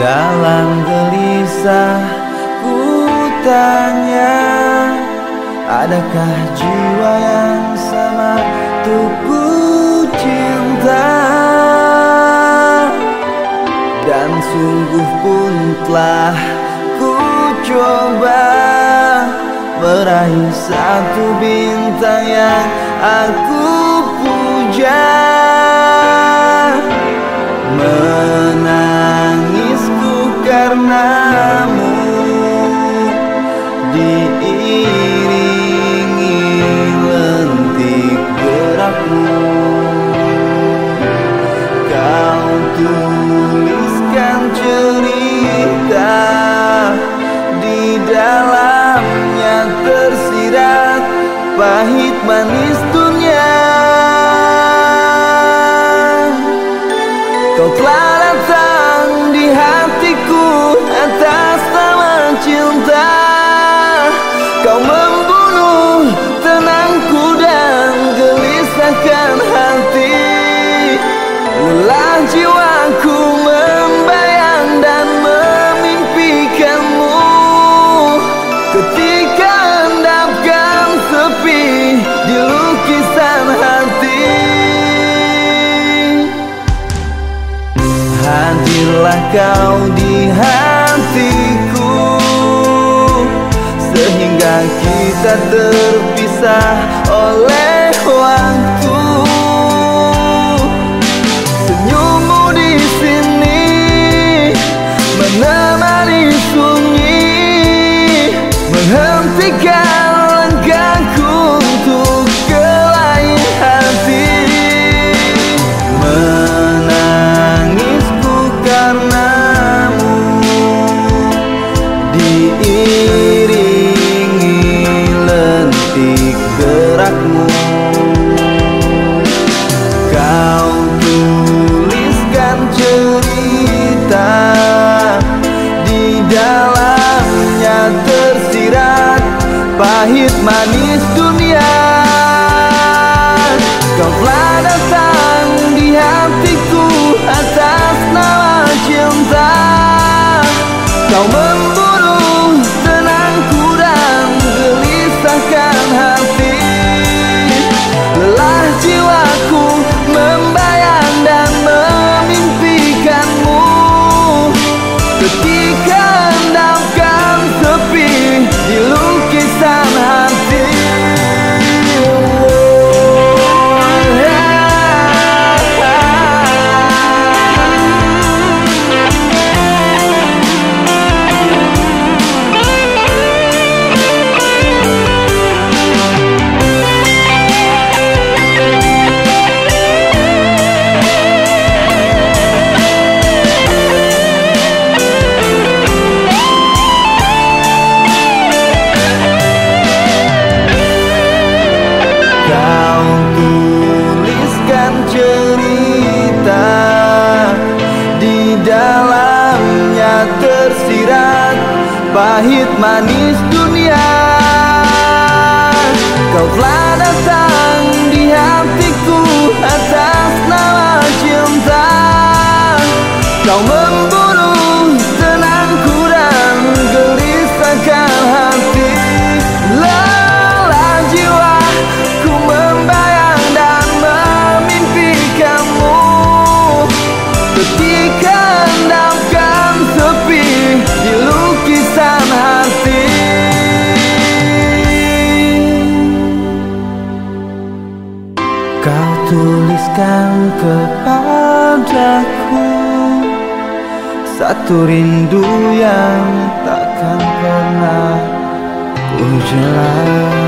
Dalam gelisah ku tanya, adakah jiwa yang sama untuk ku cinta? Dan sungguh pun telah ku coba meraih satu bintang yang aku puja. Menangisku karenamu diiringi lentik gerakmu. Kau tuliskan cerita, di dalamnya tersirat pahit manis dunia. Kau telah datang di hatiku atas nama cinta. Kau membunuh tenangku dan gelisahkan hati. Lelah jiwaku membayang dan memimpikanmu. Ketika endapkan sepi di lukisan hati, hadirlah kau di hatiku, sehingga kita terpisah oleh waktu. Senyummu di sini menemani sunyi, menghentikan langkahku untuk ke lain hati. Menangisku karenamu diiringi lentik gerakmu. Kau tuliskan cerita, di dalamnya tersirat pahit manis dunia. Kau telah datang di hatiku atas nama cinta. Kau membunuh tenangku dan gelisahkan hati. Lelah jiwaku membayang dan memimpikanmu. Ketika endapkan sepi di lukisan hati. Kau tuliskan cerita, di dalamnya tersirat pahit manis dunia. Kau telah datang di hatiku atas nama cinta. Kau membunuh tenangku dan gelisahkan hati. Lelah jiwa ku membayang dan memimpikanmu. Ketika endapkan sepi di lukisan hati. Kau tuliskan kepadaku satu rindu yang takkan pernah ku jelaskan.